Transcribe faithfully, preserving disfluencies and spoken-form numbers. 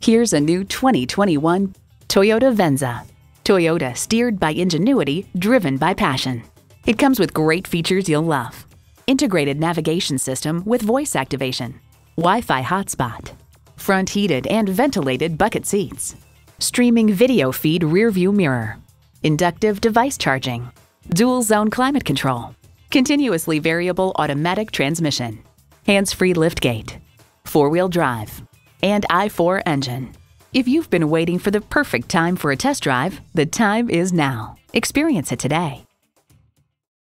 Here's a new twenty twenty-one Toyota Venza. Toyota, steered by ingenuity, driven by passion. It comes with great features you'll love. Integrated navigation system with voice activation, Wi-Fi hotspot, front heated and ventilated bucket seats, streaming video feed rear view mirror, inductive device charging, dual zone climate control, continuously variable automatic transmission, hands-free liftgate, four-wheel drive, and I four engine. If you've been waiting for the perfect time for a test drive, the time is now. Experience it today.